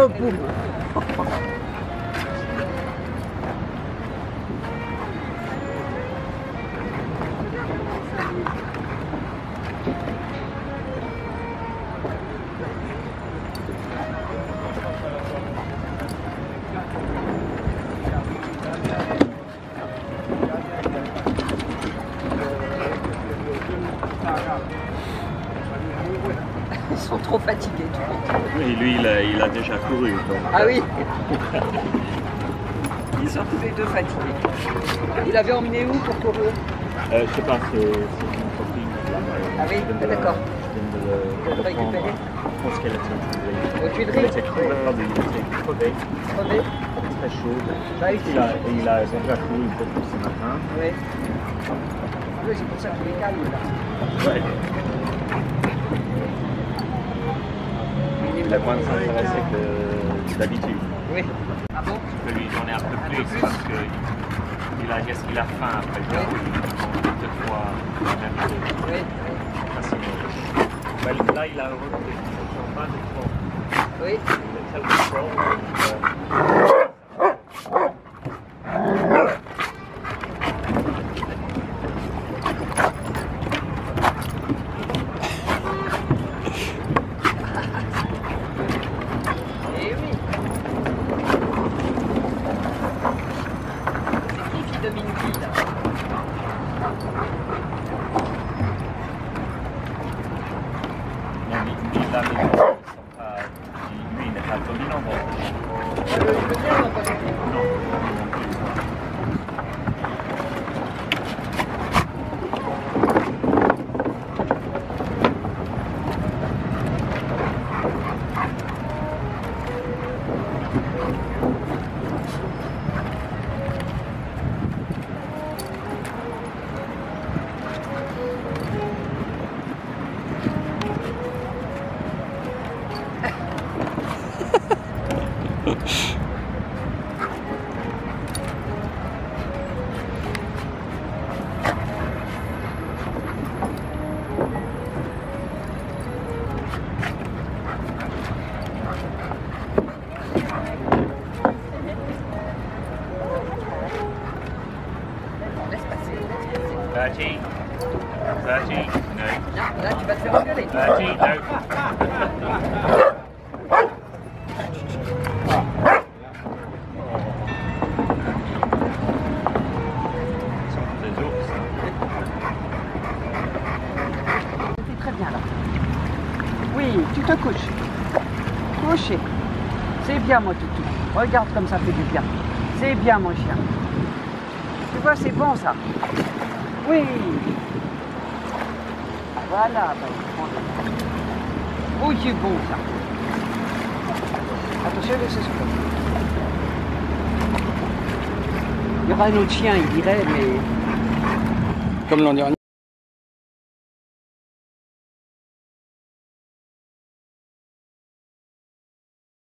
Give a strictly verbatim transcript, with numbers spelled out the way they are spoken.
nos poules. Ils sont trop fatigués. Oui, lui, il a, il a déjà couru. Donc... Ah oui. Ils sont tous les deux fatigués. Il avait emmené où pour courir? euh, Je sais pas, c'est une copine. Ah oui, d'accord. Je viens de le récupérer. Je pense qu'elle était en Aux Tuileries. Il était crevé, il était crevé. Crevé. Très chaud. Bah oui. Il a, il a déjà couru beaucoup ce matin. Oui. Oui, c'est pour ça qu'il est calme là. Ouais. Il a moins de s'intéresser que d'habitude. Oui. Ah bon? Je peux lui donner un peu plus, plus parce qu'il a, qu'est-ce qu'il a faim après le oui. Deux fois la même chose. Oui. Ben, là, il a repris son pain de fond. Oui. Il est tellement fort. Domine qui là? Non, mais il a mis, lui, il n'est pas dominant. Le bien, on pas non. Bertie, Bertie, no. Là, tu vas te faire engueuler. Bertie, no. C'était très bien là. Oui, tu te couches. Couché. C'est bien mon toutou. Regarde comme ça fait du bien. C'est bien mon chien. Tu vois, c'est bon ça. Oui. Voilà. Oui, c'est bon ça. Attention, laissez ce coup. Il y aura un autre chien, il dirait, mais... Comme l'an dernier.